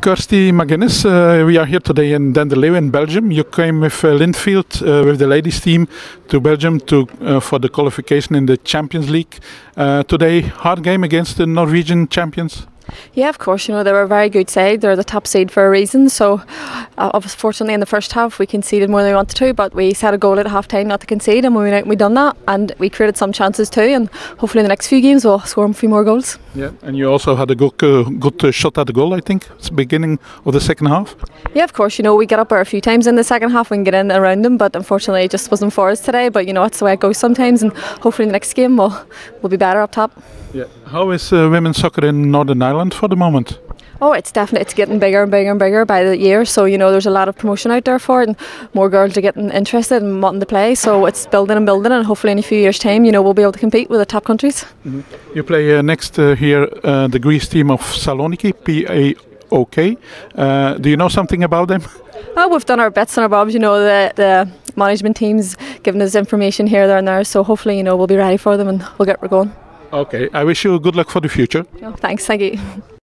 Kirsty McGuinness, we are here today in Denderleeuw in Belgium. You came with Linfield, with the ladies team, to Belgium for the qualification in the Champions League. Today, hard game against the Norwegian champions. Yeah, of course, you know, they were a very good side. They're the top seed for a reason. So, fortunately, in the first half, we conceded more than we wanted to, but we set a goal at half time not to concede, and we went out and we done that, and we created some chances too. And hopefully, in the next few games, we'll score a few more goals. Yeah, and you also had a good shot at the goal, I think, it's the beginning of the second half. Yeah, of course, you know, we get up there a few times in the second half and get in around them, but unfortunately, it just wasn't for us today. But you know, it's the way it goes sometimes, and hopefully, in the next game, we'll be better up top. Yeah. How is women's soccer in Northern Ireland for the moment? Oh, it's getting bigger and bigger and bigger by the year. So, you know, there's a lot of promotion out there for it, and more girls are getting interested and wanting to play. So it's building and building, and hopefully in a few years' time, you know, we'll be able to compete with the top countries. Mm-hmm. You play next here the Greece team of Saloniki, PAOK. Do you know something about them? Oh, we've done our bits and our bobs. You know, the management team's given us information here, there and there. So hopefully, you know, we'll be ready for them and we'll get going. Okay, I wish you good luck for the future. Oh, thanks, thank you.